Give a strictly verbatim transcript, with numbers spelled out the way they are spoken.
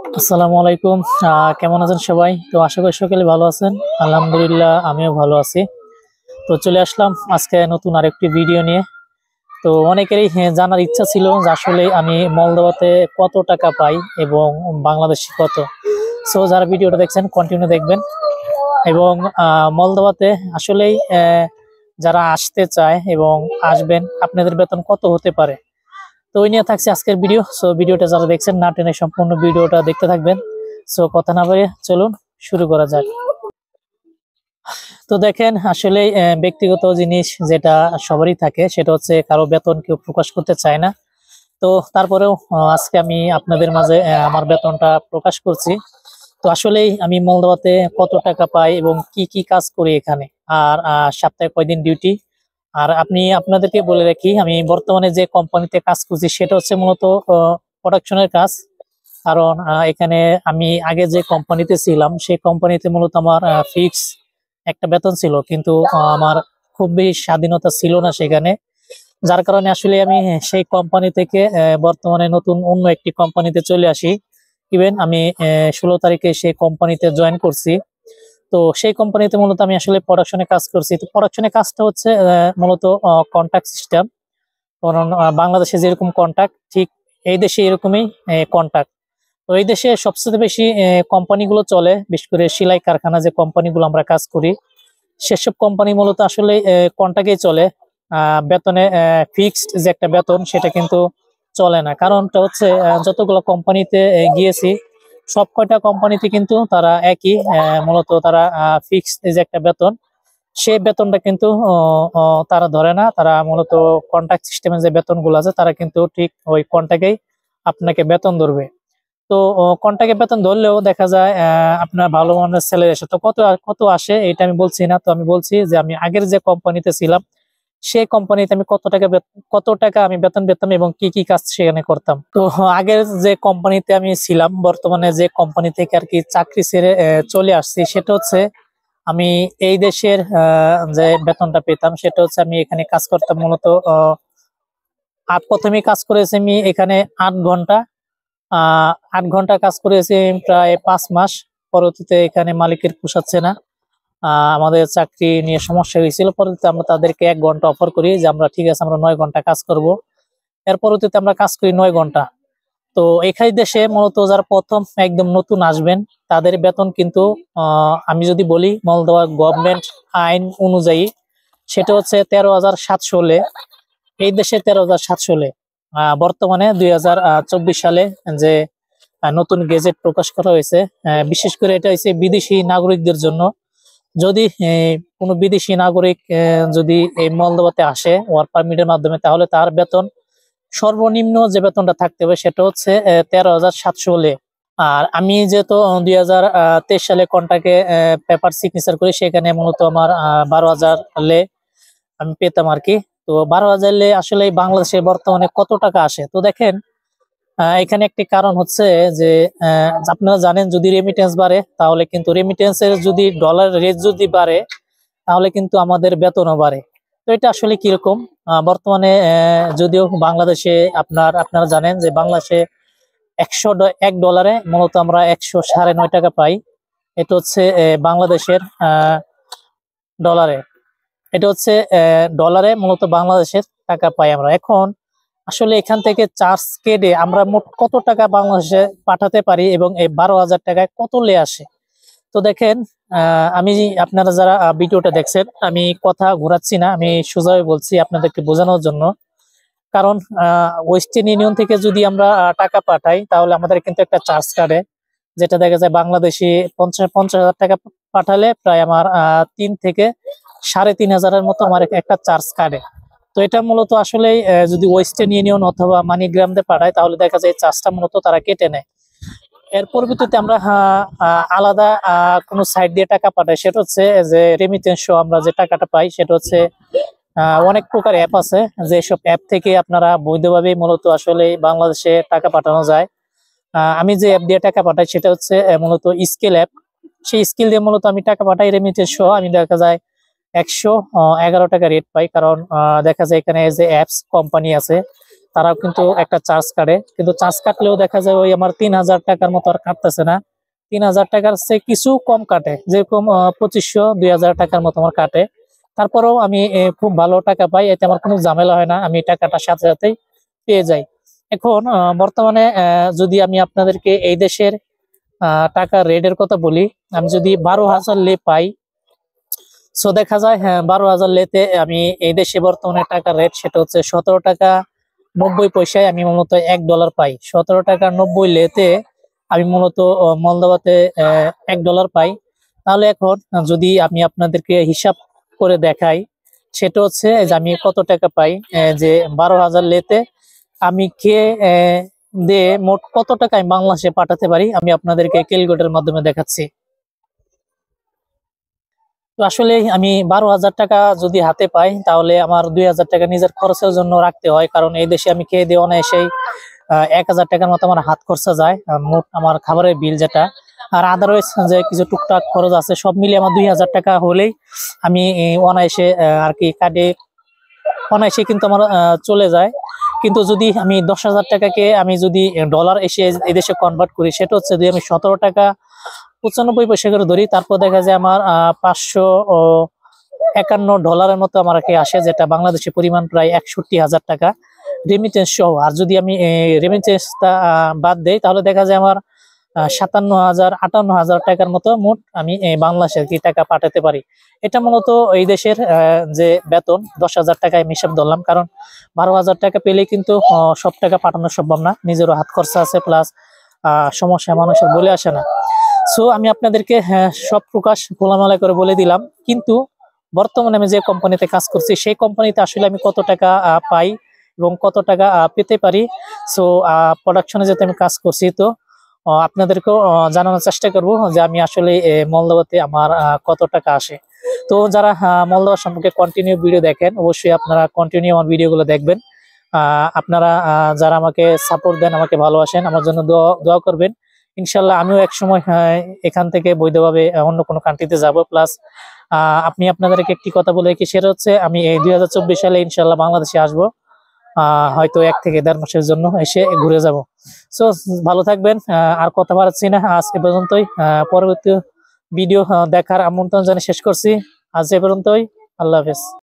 আসসালামু আলাইকুম। আহ, কেমন আছেন সবাই? তো আশা করি সকলে ভালো আছেন। আলহামদুলিল্লাহ, আমিও ভালো আছি। তো চলে আসলাম আজকে নতুন আরেকটি ভিডিও নিয়ে। তো অনেকেরই হ্যাঁ, জানার ইচ্ছা ছিল যে আসলে আমি মলদোভাতে কত টাকা পাই এবং বাংলাদেশে কত। সো যারা ভিডিওটা দেখছেন কন্টিনিউ দেখবেন। এবং আহ, মলদোভাতে আসলেই আহ, যারা আসতে চায় এবং আসবেন, আপনাদের বেতন কত হতে পারে, তো ওই নিয়ে থাকছে আজকের ভিডিও। সো ভিডিওটা যারা দেখছেন না টেনে সম্পূর্ণ ভিডিওটা দেখতে থাকবেন। সো কথা না বলে চলুন শুরু করা যাক। তো দেখেন, আসলে ব্যক্তিগত জিনিস যেটা সবারই থাকে, সেটা হচ্ছে কারো বেতন কেউ প্রকাশ করতে চায় না। তো তারপরেও আহ, আজকে আমি আপনাদের মাঝে আহ, আমার বেতনটা প্রকাশ করছি। তো আসলেই আমি মলদোভাতে কত টাকা পাই এবং কি কি কাজ করি এখানে, আর আহ, সপ্তাহে কয়দিন ডিউটি। আর আপনি আপনাদেরকে বলে রাখি, আমি বর্তমানে যে কোম্পানিতে কাজ করছি সেটা হচ্ছে মূলত প্রোডাকশনের কাজ। কারণ আহ, এখানে আমি আগে যে কোম্পানিতে ছিলাম সেই কোম্পানিতে মূলত আমার ফিক্স একটা বেতন ছিল, কিন্তু আহ, আমার খুব বেশি স্বাধীনতা ছিল না সেখানে। যার কারণে আসলে আমি সেই কোম্পানি থেকে আহ, বর্তমানে নতুন অন্য একটি কোম্পানিতে চলে আসি। ইভেন আমি ষোলো তারিখে সেই কোম্পানিতে জয়েন করছি। তো সেই কোম্পানিতে মূলত আমি আসলে প্রোডাকশনে কাজ করছি। তো প্রোডাকশনের কাজটা হচ্ছে আহ, মূলত কন্ট্রাক্ট সিস্টেম। কারণ আহ, বাংলাদেশে যেরকম কন্ট্রাক্ট, ঠিক এই দেশে এরকমই কন্ট্রাক্ট। তো এই দেশে সবচেয়ে বেশি কোম্পানিগুলো চলে, বিশেষ করে সেলাই কারখানা যে কোম্পানিগুলো আমরা কাজ করি, সেসব কোম্পানি মূলত আসলে কন্ট্রাক্টেই চলে। আহ, বেতনে ফিক্সড যে একটা বেতন সেটা কিন্তু চলে না। কারণটা হচ্ছে আহ, যতগুলো কোম্পানিতে গিয়েছি সব কয়টা কোম্পানিতে কিন্তু তারা একই, আহ, মূলত তারা ফিক্সড যে একটা বেতন, সেই বেতনটা কিন্তু আহ, আহ, তারা ধরে না। তারা মূলত কন্ট্রাক্ট সিস্টেমে যে বেতনগুলো আছে তারা কিন্তু ঠিক ওই কন্ট্রাক্টেই আপনাকে বেতন ধরবে। তো কন্ট্রাক্টে বেতন ধরলেও দেখা যায় আহ, আপনার ভালো মানের স্যালারি আসে। তো কত কত আসে এটা আমি বলছি না, তো আমি বলছি যে আমি আগের যে কোম্পানিতে ছিলাম সেই কোম্পানিতে আমি কত টাকা বেত- কত টাকা আমি বেতন পেতাম এবং কি কি কাজ সেখানে করতাম। তো আগের যে কোম্পানিতে আমি ছিলাম, বর্তমানে যে কোম্পানি থেকে আর কি চাকরি ছেড়ে আহ, চলে আসছি, সেটা হচ্ছে আমি এই দেশের আহ, যে বেতনটা পেতাম সেটা হচ্ছে আমি এখানে কাজ করতাম মূলত আহ, আট প্রথমে কাজ করেছি আমি এখানে আট ঘন্টা। আহ আট ঘন্টা কাজ করেছি প্রায় পাঁচ মাস। পরবর্তীতে এখানে মালিকের পোষাচ্ছে না, আহ আমাদের চাকরি নিয়ে সমস্যা হয়েছিল। পরবর্তীতে আমরা তাদেরকে এক ঘন্টা অফার করি যে আমরা ঠিক আছে, আমরা নয় ঘন্টা কাজ করব। এর পরবর্তীতে আমরা কাজ করি নয় ঘন্টা। তো এখানে দেশে মূলত যারা প্রথম একদম নতুন আসবেন তাদের বেতন কিন্তু আহ আমি যদি বলি মলদোয়া গভর্নমেন্ট আইন অনুযায়ী সেটা হচ্ছে তেরো হাজার সাতশো লে। এই দেশে তেরো হাজার সাতশো লে। আহ বর্তমানে দুই হাজার চব্বিশ সালে যে আহ, নতুন গেজেট প্রকাশ করা হয়েছে, আহ, বিশেষ করে এটা হচ্ছে বিদেশি নাগরিকদের জন্য। যদি আহ, কোনো বিদেশি নাগরিক আহ, যদি এই মলদোভাতে আসে ওয়ার্ক পারমিটের মাধ্যমে, তাহলে তার বেতন সর্বনিম্ন যে বেতনটা থাকতে হবে সেটা হচ্ছে তেরো হাজার সাতশো লে। আর আমি যেহেতু দুই হাজার তেইশ সালে কন্ট্রাক্টে পেপার সিগনেচার করি, সেখানে মূলত আমার বারো হাজার লে আমি পেতাম আর কি। তো বারো হাজার লে আসলে বাংলাদেশে বর্তমানে কত টাকা আসে? তো দেখেন, আহ, এখানে একটি কারণ হচ্ছে যে আহ, আপনারা জানেন যদি রেমিটেন্স বাড়ে তাহলে কিন্তু রেমিটেন্সের যদি ডলার রেট যদি বাড়ে তাহলে কিন্তু আমাদের বেতনও বাড়ে। তো এটা আসলে কিরকম? আহ, বর্তমানে আহ, যদিও বাংলাদেশে আপনার আপনারা জানেন যে বাংলাদেশে একশো ড- এক ডলারে মূলত আমরা একশো সাড়ে নয় টাকা পাই। এটা হচ্ছে আহ, বাংলাদেশের আহ ডলারে। এটা হচ্ছে আহ, ডলারে মূলত বাংলাদেশের টাকা পাই আমরা। এখন আসলে এখান থেকে চার্জ কেটে আমরা মোট কত টাকা বাংলাদেশে পাঠাতে পারি এবং এই বারো হাজার টাকায় কত লে আসে? তো দেখেন, আহ, আমি আপনারা যারা আহ, ভিডিওটা দেখছেন, আমি কথা ঘোরাচ্ছি না, আমি সোজাভাবে বলছি আপনাদেরকে বোঝানোর জন্য। কারণ ওয়েস্টার্ন ইউনিয়ন থেকে যদি আমরা আহ, টাকা পাঠাই তাহলে আমাদের কিন্তু একটা চার্জ কাটে, যেটা দেখা যায় বাংলাদেশি পঞ্চাশ পঞ্চাশ হাজার টাকা পাঠালে প্রায় আমার আহ তিন থেকে সাড়ে তিন হাজারের মতো আমার একটা চার্জ কাটে। তো এটা মূলত আসলে যদি ওয়েস্টার্ন ইউনিয়ন অথবা মানিগ্রাম দিয়ে পাঠায় তাহলে দেখা যায় চার্জটা মূলত তারা কেটে নেয়। এর পরবর্তীতে আমরা আহ, আহ, আলাদা আহ, কোনো সাইট দিয়ে টাকা পাঠাই, সেটা হচ্ছে যে রেমিটেন্স সহ আমরা যে টাকাটা পাই সেটা হচ্ছে আহ, অনেক প্রকার অ্যাপ আছে, যেসব অ্যাপ থেকে আপনারা বৈধভাবে মূলত আসলে বাংলাদেশে টাকা পাঠানো যায়। আহ, আমি যে অ্যাপ দিয়ে টাকা পাঠাই সেটা হচ্ছে আহ, মূলত স্কিল অ্যাপ। সেই স্কিল দিয়ে মূলত আমি টাকা পাঠাই রেমিটেন্স সহ। আমি দেখা যায় একশো আহ, এগারো টাকা রেট পাই। কারণ আহ, দেখা যায় এখানে যে অ্যাপস কোম্পানি আছে তারাও কিন্তু একটা চার্জ কাটে, কিন্তু চার্জ কাটলেও দেখা যায় ওই আমার তিন হাজার টাকার মতো আর কাটতেছে না, তিন হাজার টাকার চেয়ে কিছু কম কাটে, যেরকম পঁচিশশো দুই হাজার টাকার মতো আমার কাটে। তারপরেও আমি খুব ভালো টাকা পাই, এতে আমার কোনো ঝামেলা হয় না, আমি টাকাটা সাথে সাথেই পেয়ে যাই। এখন বর্তমানে যদি আমি আপনাদেরকে এই দেশের আহ টাকা রেটের কথা বলি, আমি যদি বারো হাজার লে পাই, সো দেখা যায় হ্যাঁ বারো হাজার লেতে আমি এই দেশে বর্তমানে টাকার রেট সেটা হচ্ছে সতেরো টাকা নব্বই পয়সায় আমি মূলত এক ডলার পাই। সতেরো টাকা নব্বই লেতে আমি মূলত মলদোভাতে এক ডলার পাই। তাহলে এখন যদি আমি আপনাদেরকে হিসাব করে দেখাই, সেটা হচ্ছে যে আমি কত টাকা পাই, যে বারো হাজার লেতে আমি খেয়ে দিয়ে মোট কত টাকা আমি বাংলাদেশে পাঠাতে পারি, আমি আপনাদেরকে ক্যালকুলেটরের মাধ্যমে দেখাচ্ছি। তো আসলে আমি বারো হাজার টাকা যদি হাতে পাই, তাহলে আমার দুই হাজার টাকা নিজের খরচের জন্য রাখতে হয়, কারণ এই দেশে আমি খেয়ে দিয়ে অনায়াসেই এক হাজার টাকার মতো আমার হাত খরচা যায়, মোট আমার খাবারের বিল যেটা, আর আদারওয়াইজ যে কিছু টুকটাক খরচ আছে সব মিলিয়ে আমার দুই হাজার টাকা হলেই আমি অনায়াসে আর কি কাটে অনায়াসে কিন্তু আমার চলে যায়। কিন্তু যদি আমি দশ হাজার টাকাকে আমি যদি ডলার এসে এই দেশে কনভার্ট করি, সেটা হচ্ছে যদি আমি সতেরো টাকা পঁচানব্বই পয়সা করে ধরি, তারপর দেখা যায় আমার আহ পাঁচশো একান্ন ডলারের মতো আমার কি আসে, যেটা বাংলাদেশের পরিমাণ প্রায় একষট্টি হাজার টাকা রেমিটেন্স সহ। আর যদি আমি রেমিটেন্সটা বাদ দেই, তাহলে দেখা যায় আমার সাতান্ন হাজার আটান্ন হাজার টাকার মতো মোট আমি বাংলাদেশের কি টাকা পাঠাতে পারি। এটা মূলত এই দেশের যে বেতন দশ হাজার টাকায় আমি হিসাব ধরলাম, কারণ বারো হাজার টাকা পেলে কিন্তু সব টাকা পাঠানো সম্ভব না, নিজেরও হাত খরচা আছে, প্লাস আহ সমস্যা মানুষের বলে আসে না। সো আমি আপনাদেরকে সব প্রকাশ খোলামেলা করে বলে দিলাম, কিন্তু বর্তমানে আমি যে কোম্পানিতে কাজ করছি সেই কোম্পানিতে আসলে আমি কত টাকা পাই এবং কত টাকা পেতে পারি, সো প্রোডাকশনে যেতে আমি কাজ করছি, তো আপনাদেরকেও জানানোর চেষ্টা করব যে আমি আসলে মলদোভাতে আমার কত টাকা আসে। তো যারা মলদোভা সম্পর্কে কন্টিনিউ ভিডিও দেখেন, অবশ্যই আপনারা কন্টিনিউ আমার ভিডিওগুলো দেখবেন। আহ আপনারা যারা আমাকে সাপোর্ট দেন, আমাকে ভালোবাসেন, আমার জন্য দোয়া দোয়া করবেন। ইনশাল্লাহ আমিও এক সময় এখান থেকে বৈধভাবে অন্য কোনো কান্ট্রিতে যাব। প্লাস আহ আপনি আপনাদেরকে একটি কথা বলে কি, সেটা হচ্ছে আমি এই দুই হাজার চব্বিশ সালে ইনশাল্লাহ বাংলাদেশে আসবো, আহ হয়তো এক থেকে দেড় মাসের জন্য এসে ঘুরে যাব। সো ভালো থাকবেন, আর কথা বাড়াচ্ছি না, আজ এ পর্যন্তই। পরবর্তী ভিডিও দেখার আমন্ত্রণ জানিয়ে শেষ করছি, আজ এ পর্যন্তই। আল্লাহ হাফেজ।